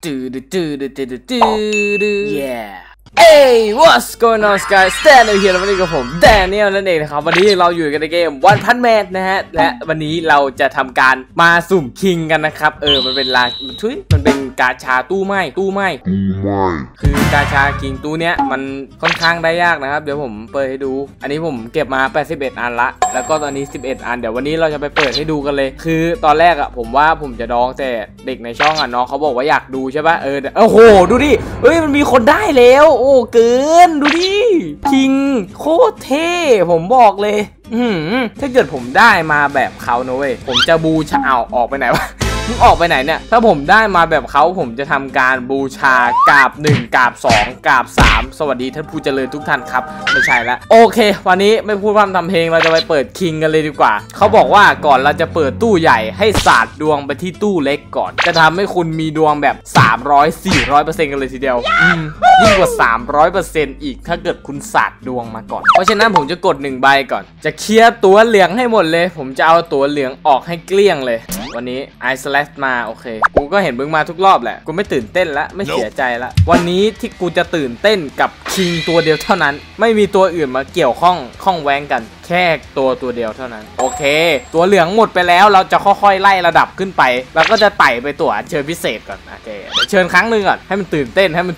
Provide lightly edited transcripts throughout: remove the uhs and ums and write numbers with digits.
Yeah Hey what's going on guys Daniel here วันนี้กับผมแดเนียลนั่นเองนะครับวันนี้เราอยู่กันในเกมวันพันแมนนะฮะและวันนี้เราจะทำการมาสุ่มคิงกันนะครับมันเป็นมันเป็นกาชาตู้ไม้คือกาชาคิงตู้เนี้ยมันค่อนข้างได้ยากนะครับเดี๋ยวผมเปิดให้ดูอันนี้ผมเก็บมา81อันละแล้วก็ตอนนี้11อันเดี๋ยววันนี้เราจะไปเปิดให้ดูกันเลยคือตอนแรกผมว่าผมจะดองแต่เด็กในช่องน้องเขาบอกว่าอยากดูใช่ป่ะโอ้โหดูดิมันมีคนได้แล้วโอ้เกินดูดิคิงโคตรเท่ผมบอกเลยถ้าเกิดผมได้มาแบบเขานะเว้ยผมจะบูชาออกไปไหนวะมึงออกไปไหนเนี่ยถ้าผมได้มาแบบเขาผมจะทำการบูชากราบ1กราบ2กราบ3สวัสดีท่านผู้เจริญทุกท่านครับไม่ใช่ละโอเควันนี้ไม่พูดพร่ำทำเพลงเราจะไปเปิดคิงกันเลยดีกว่าเขาบอกว่าก่อนเราจะเปิดตู้ใหญ่ให้สาดดวงไปที่ตู้เล็กก่อนจะทำให้คุณมีดวงแบบ300-400%กันเลยทีเดียวยิ่งกว่า300%อีกถ้าเกิดคุณสาดดวงมาก่อนเพราะฉะนั้นผมจะกด1ใบก่อนจะเคลียร์ตัวเหลืองให้หมดเลยผมจะเอาตัวเหลืองออกให้เกลี้ยงเลยวันนี้ไอซ์แลชมาโอเคกูก็เห็นมึงมาทุกรอบแหละกูไม่ตื่นเต้นละไม่เสียใจละวันนี้ที่กูจะตื่นเต้นกับคิงตัวเดียวเท่านั้นไม่มีตัวอื่นมาเกี่ยวข้องแว้งกันแค่ตัวเดียวเท่านั้นโอเคตัวเหลืองหมดไปแล้วเราจะค่อยๆไล่ระดับขึ้นไปแล้วก็จะไต่ไปตัวเชิญพิเศษก่อนโอเคเชิญครั้งหนึ่งก่อนให้มันตื่นเต้นให้มัน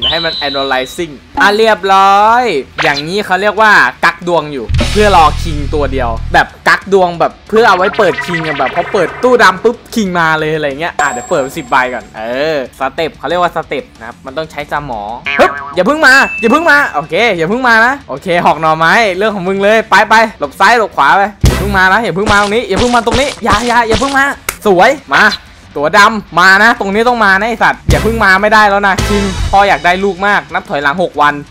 analyzing เรียบร้อยอย่างนี้เขาเรียกว่ากักดวงอยู่เพื่อรอคิงตัวเดียวแบบกักดวงแบบเพื่อเอาไว้เปิดคิงแบบพอเปิดตู้ดำปุ๊บคิงมาเลยอะไรเงี้ยเดี๋ยวเปิด10 ใบก่อนสเต็ปเขาเรียกว่าสเต็ปนะครับมันต้องใช้สมองอย่าเพิ่งมาโอเคอย่าเพิ่งมานะโอเคหอกหน่อไม้เรื่องของมึงเลยไปหลบซ้ายหลบขวาไปอย่าเพิ่งมานะอย่าเพิ่งมาตรงนี้อย่าเพิ่งมาตรงนี้อย่าเพิ่งมาสวยมาตัวดำมานะตรงนี้ต้องมานะไอสัตว์อย่าเพิ่งมาไม่ได้แล้วนะคิงพ่ออยากได้ลูกมากนับถอยหลัง6 วัน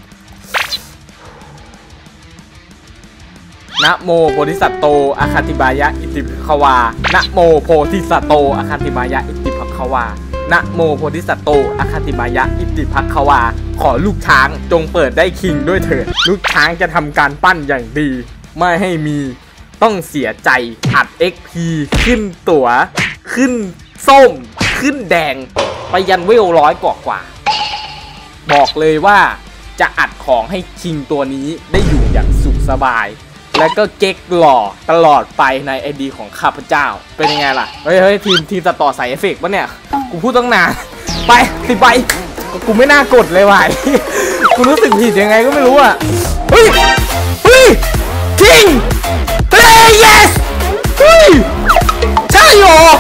นะโมโพธิสัตโตอาคาติบายะอิติภควานะโมโพธิสัตโตอาคาติบายะอิติภควานะโมโพธิสัตโตอาคาติบายะอิติภควาขอลูกช้างจงเปิดได้คิงด้วยเถิดลูกช้างจะทำการปั้นอย่างดีไม่ให้มีต้องเสียใจอัด XP ขึ้นตั๋วขึ้นส้มขึ้นแดงไปยันเวล100 กว่าบอกเลยว่าจะอัดของให้คิงตัวนี้ได้อยู่อย่างสุขสบายแล้วก็เก๊กหล่อตลอดไปในไอดีของข้าพเจ้าเป็นยังไงล่ะเฮ้ยทีมตัดต่อใส่เอฟเฟกต์ปะเนี่ยกูพูดตั้งนานไป10 ใบกูไม่น่ากดเลยว่ะกูรู้สึกผิดยังไงก็ไม่รู้อ่ะเฮ้ยคิงyes เฮ้ยใช่หรอ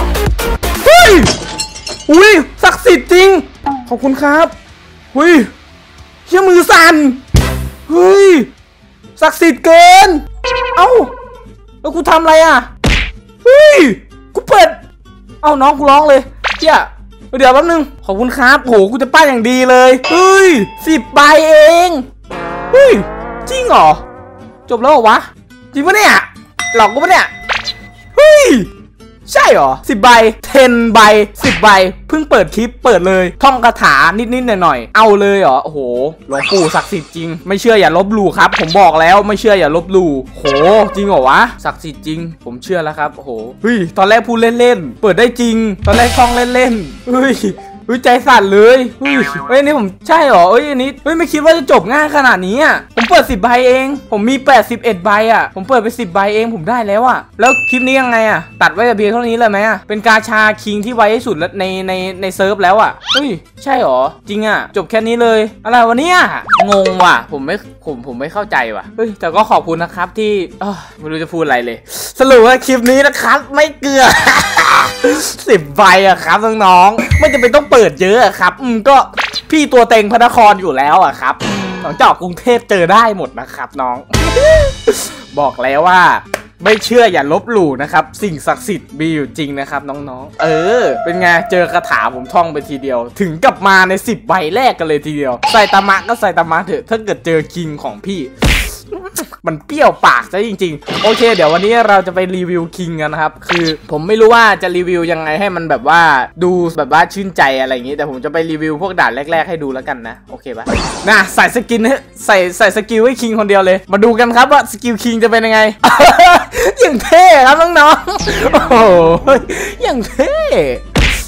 อุ้ยศักดิ์สิทธิ์จริงขอบคุณครับเชี่ยมือสั่นศักดิ์สิทธิ์เกินแล้วกูทำอะไรกูเปิดน้องกูร้องเลยเดี๋ยวแป๊บนึงขอบคุณครับโหกูจะป้ายอย่างดีเลย10 ใบเองจริงเหรอจบแล้วเหรอวะจริงปะเนี่ยหลอกกูปะเนี่ยใช่เหรอ10 ใบ10 ใบ10 ใบเพิ่งเปิดคลิปเปิดเลยท่องคาถานิดหน่อยเอาเลยเหรอโอ้โหหลวงปู่ศักดิ์สิทธิ์จริงไม่เชื่ออย่าลบหลู่ครับผมบอกแล้วไม่เชื่ออย่าลบหลู่โหจริงเหรอวะศักดิ์สิทธิ์จริงผมเชื่อแล้วครับโอ้โหตอนแรกพูดเล่นเปิดได้จริงตอนแรกท่องเล่นใจสั่นเลยนี่ผมใช่เหรออันนี้ไม่คิดว่าจะจบง่ายขนาดนี้ผมเปิด10 ใบเองผมมี81 ใบผมเปิดไป10 ใบเองผมได้แล้วแล้วคลิปนี้ยังไงตัดไว้แต่เพียงเท่านี้เลยไหมเป็นกาชาคิงที่ไวที่สุดแล้วในเซิร์ฟแล้วใช่เหรอจริงจบแค่นี้เลยอะไรวะเนี่ยงงว่ะผมไม่เข้าใจว่ะแต่ก็ขอบคุณนะครับที่ไม่รู้จะพูดอะไรเลยสรุปว่าคลิปนี้นะครับไม่เกลือ10 ใบครับน้องๆไม่จำเป็นต้องเปิดเยอะครับก็พี่ตัวเต็งพระนครอยู่แล้วครับหลังจากกรุงเทพเจอได้หมดนะครับน้อง บอกแล้วว่าไม่เชื่ออย่าลบหลู่นะครับสิ่งศักดิ์สิทธิ์มีอยู่จริงนะครับน้องๆเป็นไงเจอคาถาผมท่องไปทีเดียวถึงกับมาใน10 ใบแรกกันเลยทีเดียวใส่ตามะก็ใส่ตามะเถอะถ้าเกิดเจอคิงของพี่มันเปรี้ยวปากซะจริงๆโอเคเดี๋ยววันนี้เราจะไปรีวิวคิงกันนะครับคือผมไม่รู้ว่าจะรีวิวยังไงให้มันแบบว่าดูแบบว่าชื่นใจอะไรอย่างงี้แต่ผมจะไปรีวิวพวกด่านแรกๆให้ดูแล้วกันนะโอเคปะใส่สกินใส่สกิลให้คิงคนเดียวเลยมาดูกันครับว่าสกิลคิงจะเป็นยังไง อย่างเท่ครับน้องๆโอ้โหอย่างเท่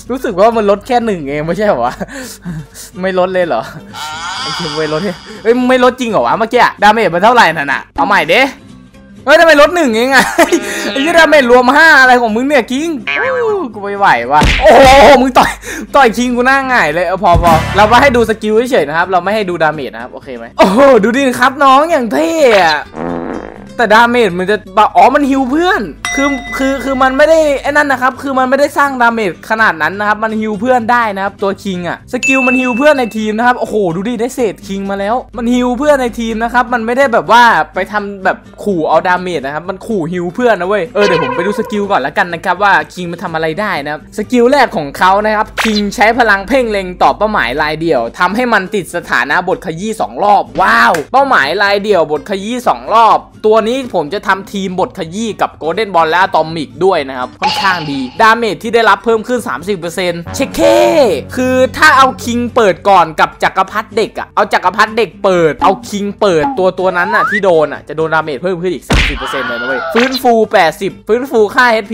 รู้สึกว่ามันลดแค่1เองไม่ใช่เหรอวะไม่ลดเลยเหรอไอ้เกมไม่ลดเฮ้ยไม่ลดจริงเหรอวะเมื่อกี้ดาเมจมันเท่าไหร่น่ะเอาใหม่เด้เฮ้ยทำไมลด1เองอะไอ้ยี่ดาเมจรวม5อะไรของมึงเนี่ยคิงกูไม่ไหวว่ะโอ้โหมึงต่อยคิงกูหน้าง่ายเลยพอเรามาให้ดูสกิลเฉยๆนะครับเราไม่ให้ดูดาเมจนะครับโอเคไหมโอ้โหดูดิครับน้องอย่างเท่อะแต่ดาเมจมันจะอ๋อมันฮิวเพื่อนคือมันไม่ได้ไอ้นั่นนะครับคือมันไม่ได้สร้างดาเมจขนาดนั้นนะครับมันฮิวเพื่อนได้นะครับตัวคิงอ่ะสกิลมันฮิวเพื่อนในทีมนะครับโอ้โหดูดิได้เศษคิงมาแล้วมันฮิวเพื่อนในทีมนะครับมันไม่ได้แบบว่าไปทำแบบขู่เอาดาเมจนะครับมันขู่ฮิวเพื่อนนะเว้ยเดี๋ยวผมไปดูสกิลก่อนละกันนะครับว่าคิงมันทำอะไรได้นะครับสกิลแรกของเขานะครับคิงใช้พลังเพ่งเล็งต่อเป้าหมายรายเดี่ยวทำให้มันติดสถานะบทขยี้2รอบว้าวเป้าหมายรายเดี่ยวบทขยี้2รอบตัวนี้ผมจะทำทีมบทขยี้กับโกลเด้นบอลและอะตอมิกด้วยนะครับค่อนข้างดีดาเมจที่ได้รับเพิ่มขึ้น 30% เช็คเคคือถ้าเอาคิงเปิดก่อนกับจักรพรรดิเด็กอะเอาจักรพรรดิเด็กเปิดเอาคิงเปิดตัวนั้นอะที่โดนอะจะโดนดาเมจเพิ่มขึ้นอีก 30% เลยนะเว้ยฟื้นฟู80ฟื้นฟูค่า HP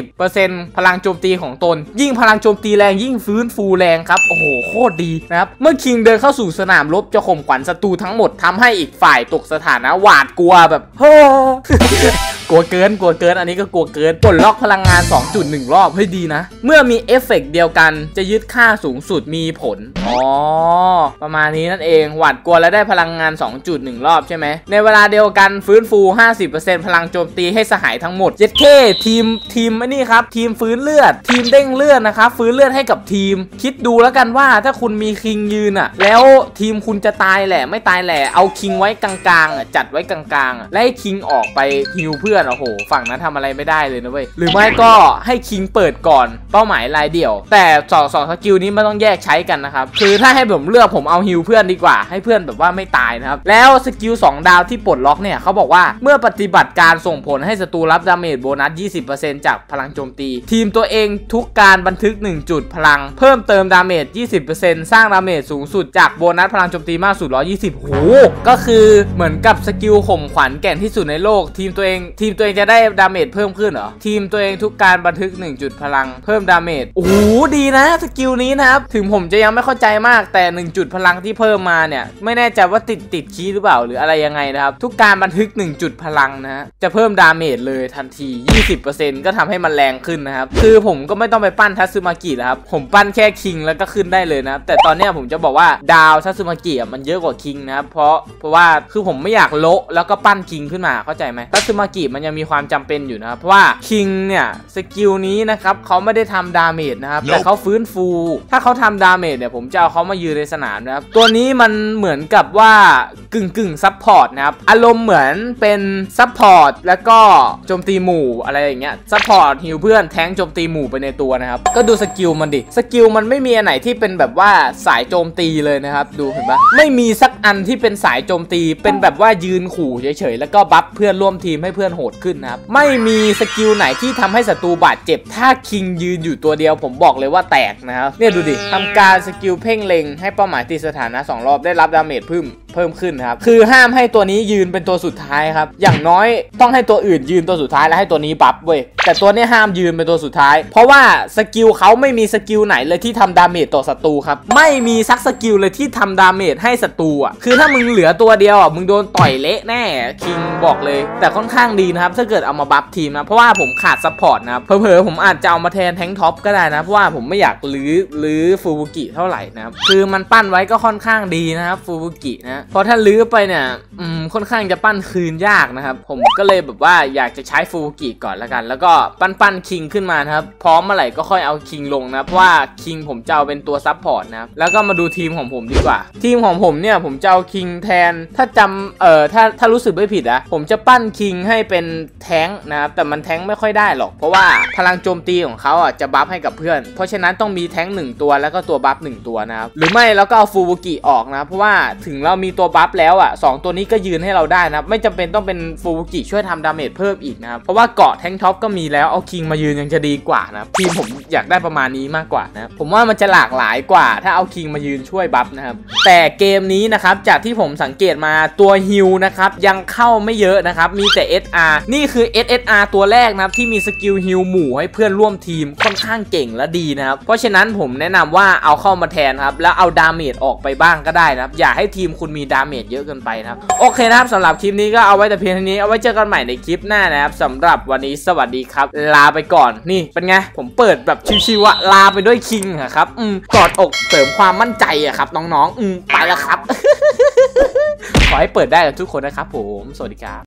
80% พลังโจมตีของตนยิ่งพลังโจมตีแรงยิ่งฟื้นฟูแรงครับโอ้โหโคตรดีนะครับเมื่อคิงเดินเข้าสู่สนามรบจะข่มขวัญศัตรูทั้งหมดทำให้อีกฝ่ายตกสถานะหวาดกลัวแบบเฮ้อกลัวเกินอันนี้ก็กลัวเกินปลดล็อกพลังงาน 2.1 รอบเฮ้ยดีนะเมื่อมีเอฟเฟกต์เดียวกันจะยึดค่าสูงสุดมีผลประมาณนี้นั่นเองหวาดกลัวและได้พลังงาน 2.1 รอบใช่ไหมในเวลาเดียวกันฟื้นฟู 50% พลังโจมตีให้สหายทั้งหมดเจ็ดเคทีมนี่ครับทีมฟื้นเลือดทีมเด้งเลือดนะครับฟื้นเลือดให้กับทีมคิดดูแล้วกันว่าถ้าคุณมีคิงยืนอะแล้วทีมคุณจะตายแหละไม่ตายแหละเอาคิงไว้กลางๆจัดไว้กลางๆและให้คิงออกไปฮิวเพื่อนโอ้โหฝั่งนั้นทำอะไรไม่ได้เลยนะเว้ยหรือไม่ก็ให้คิงเปิดก่อนเป้าหมายรายเดี่ยวแต่สองสกิลนี้ไม่ต้องแยกใช้กันนะครับคือถ้าให้ผมเลือกผมเอาฮิวเพื่อนดีกว่าให้เพื่อนแบบว่าไม่ตายนะครับแล้วสกิล2ดาวที่ปลดล็อกเนี่ยเขาบอกว่าเมื่อปฏิบัติการส่งผลให้ศัตรูรับดาเมจโบนัส 20% จากพลังโจมตีทีมตัวเองทุกการบันทึก1จุดพลังเพิ่มเติมดาเมจ 20% สร้างดาเมจสูงสุดจากโบนัสพลังโจมตีมากสุด 120โหก็คือเหมือนกับสกิลข่มขวัญแก่นที่สุดในโลกทีมตัวเองจะได้ดาเมจเพิ่มขึ้นเหรอทีมตัวเองทุกการบันทึก1จุดพลังเพิ่มดาเมจโอ้โหดีนะสกิลนี้นะครับถึงผมจะยังไม่เข้าใจมากแต่1จุดพลังที่เพิ่มมาเนี่ยไม่แน่ใจว่าติดคีย์หรือเปล่าหรืออะไรยังไงนะครับทุกการบันทึก1จุดพลังนะจะเพิ่มดาเมจเลยทันที 20% ก็ทำให้มันแรงขึ้นนะครับคือผมก็ไม่ต้องไปปั้นทัซึมากิแล้วครับผมปั้นแค่คิงแล้วก็ขึ้นได้เลยนะแต่ตอนนี้ผมจะบอกว่าดาวทัซึมากิมันเยอะกว่าคิงนะครับเพราะว่าคือผมไม่อยากโละแล้วก็ปั้นคิงขึ้นมาเข้าใจไหมทัซึมากิมันยังมีความจำเป็นอยู่นะครับเพราะว่าคิงเนี่ยสกิลนี้นะครับเขาไม่ได้ทำดาเมจนะครับแต่เขาฟื้นฟูถ้าเขาทำดาเมจเนี่ยผมจะเอาเขามายืนในสนามนะครับตัวนี้มันเหมือนกับว่ากึ่งซับพอร์ตนะครับอารมณ์เหมือนเป็นซับพอร์ตแล้วก็โจมตีหมู่อะไรอย่างเงี้ยซับพอร์ตฮิวเพื่อนแทงโจมตีหมู่ไปในตัวนะครับก็ดูสกิลมันดิสกิลมันไม่มีอันไหนที่เป็นแบบว่าสายโจมตีเลยนะครับดูเห็นปะไม่มีสักอันที่เป็นสายโจมตีเป็นแบบว่ายืนขู่เฉยๆแล้วก็บัฟเพื่อนร่วมทีมให้เพื่อนโหดขึ้นนะครับไม่มีสกิลไหนที่ทำให้ศัตรูบาดเจ็บถ้าคิงยืนอยู่ตัวเดียวผมบอกเลยว่าแตกนะครับเนี่ยดูดิทำการสกิลเพ่งเล็งให้เป้าหมายติดสถานะ2รอบได้รับดาเมจเพิ่มขึ้นครับคือห้ามให้ตัวนี้ยืนเป็นตัวสุดท้ายครับอย่างน้อยต้องให้ตัวอื่นยืนตัวสุดท้ายแล้วให้ตัวนี้บัฟเว้ยแต่ตัวนี้ห้ามยืนเป็นตัวสุดท้ายเพราะว่าสกิลเขาไม่มีสกิลไหนเลยที่ทำดาเมจต่อศัตรูครับไม่มีซักสกิลเลยที่ทำดาเมจให้ศัตรูอ่ะคือถ้ามึงเหลือตัวเดียวอ่ะมึงโดนต่อยเละแน่คิงบอกเลยแต่ค่อนข้างดีนะครับถ้าเกิดเอามาบัฟทีมนะเพราะว่าผมขาดซัพพอร์ตนะครับเผลอๆผมอาจจะเอามาแทนแทงท็อปก็ได้นะเพราะว่าผมไม่อยากลื้อฟูบุกิเท่าไหร่นะครับคือมันปั้นไว้ก็ค่อนข้างดีนะครับฟูบุกินะเพราะถ้าลื้อไปเนี่ยค่อนข้างจะปั้นคืนยากนะครับผมก็เลยแบบว่าอยากจะใช้ฟูบุกิก่อนละกันแล้วก็ปั้นคิงขึ้นมานะครับพร้อมเมื่อไหร่ก็ค่อยเอาคิงลงนะเพราะว่าคิงผมจะเอาเป็นตัวซัพพอร์ตนะครับแล้วก็มาดูทีมของผมดีกว่าทีมของผมเนี่ยผมจะเอาคิงแทนถ้าจำถ้ารู้สึกไม่ผิดนะผมจะปั้นคิงให้เป็นแท้งนะครับแต่มันแท้งไม่ค่อยได้หรอกเพราะว่าพลังโจมตีของเขาอ่ะจะบัฟให้กับเพื่อนเพราะฉะนั้นต้องมีแท้ง1ตัวแล้วก็ตัวบัฟ1ตัวนะครับหรือไม่แล้วก็เอาฟูบุกิออกนะเพราะว่าถึงเรามีมีตัวบัฟแล้วอ่ะ2ตัวนี้ก็ยืนให้เราได้นะไม่จำเป็นต้องเป็นฟูบุกิช่วยทำดาเมจเพิ่มอีกนะครับเพราะว่าเกาะแทงท็อปก็มีแล้วเอาคิงมายืนยังจะดีกว่านะทีมผมอยากได้ประมาณนี้มากกว่านะผมว่ามันจะหลากหลายกว่าถ้าเอาคิงมายืนช่วยบัฟนะครับแต่เกมนี้นะครับจากที่ผมสังเกตมาตัวฮิลนะครับยังเข้าไม่เยอะนะครับมีแต่ SR นี่คือ SSR ตัวแรกนะครับที่มีสกิลฮิลหมู่ให้เพื่อนร่วมทีมค่อนข้างเก่งและดีนะครับเพราะฉะนั้นผมแนะนำว่าเอาเข้ามาแทนครับแล้วเอาดาเมจออกไปบ้างก็ได้นะครับอย่าให้ทีมคุณมีดาเมจเยอะเกินไปนะครับโอเคนะครับสำหรับคลิปนี้ก็เอาไว้แต่เพียงเท่านี้เอาไว้เจอกันใหม่ในคลิปหน้านะครับสำหรับวันนี้สวัสดีครับลาไปก่อนนี่เป็นไงผมเปิดแบบชิวๆอะลาไปด้วยคิงอะครับกอดอกเสริมความมั่นใจอะครับน้องๆไปแล้วครับ ขอให้เปิดได้กับทุกคนนะครับผมสวัสดีครับ